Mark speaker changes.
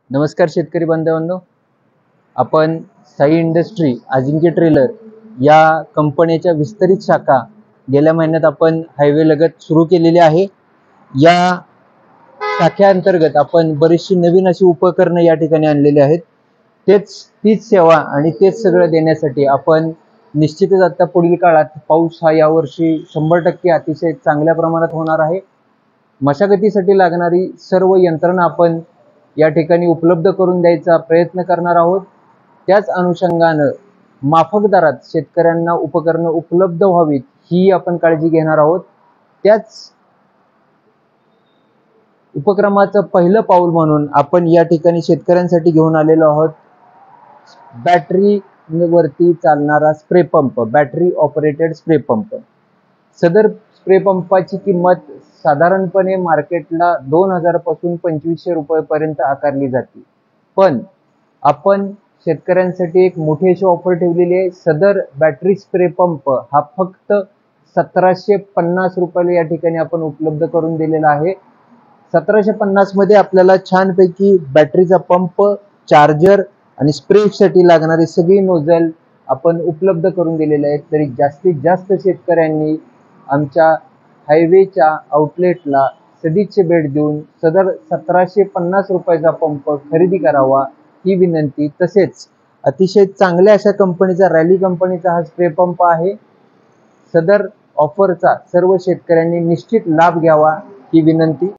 Speaker 1: नमस्कार शेतकरी बांधवांनो, आपण साई इंडस्ट्री अजिंक्य ट्रेलर या कंपनीच्या विस्तरित शाखा गेल्या महिन्यात आपण हायवे लगत सुरू केलेली आहे। या शाखेअंतर्गत आपण बरीचशी नवीन अशी उपकरणे या ठिकाणी आणलेली आहेत। तीच सेवा आणि तेच सगळं देण्यासाठी आपण निश्चितच आता पुढील काळात पाऊस हा यावर्षी 100% अतिशय चांगल्या प्रमाणात होणार आहे। मशागतीसाठी लागणारी सर्व यंत्रणा आपण या ठिकाणी उपलब्ध करून द्यायचा प्रयत्न करणार आहोत। त्याच अनुषंगाने माफक दरात शेतकऱ्यांना उपकरणे उपलब्ध व्हावीत ही आपण काळजी घेणार आहोत। त्याच उपक्रमाचं पहिलं पाऊल म्हणून आपण या ठिकाणी शेतकऱ्यांसाठी घेऊन आलेलो आहोत बॅटरी वरती चालणारा spray pump, battery operated spray pump. सदर स्प्रे पंपाची किंमत साधारणपणे मार्केटला 2000 पासून 2500 रुपये पर्यंत आकारली जाते, पण आपण शेतकऱ्यांसाठी एक मोठी अशी ऑफर ठेवलेली आहे। सदर बॅटरी स्प्रे पंप हा फक्त 1750 रुपयाला या ठिकाणी आपण उपलब्ध करून दिलेला आहे। 1750 मध्ये आपल्याला छानपैकी बॅटरीचा पंप, चार्जर आणि स्प्रेसाठी लागणारी सगळी नोझल आपण उपलब्ध करून दिलेले आहेत। तरी जास्तीत जास्त शेतकऱ्यांनी आमच्या हायवेच्या आउटलेटला सदिच्छा भेट देऊन सदर 1750 रुपयाचा पंप खरेदी करावा ही विनंती। तसेच अतिशय चांगल्या अशा कंपनीचा, रॅली कंपनीचा हा स्प्रे पंप आहे। सदर ऑफरचा सर्व शेतकऱ्यांनी निश्चित लाभ घ्यावा ही विनंती।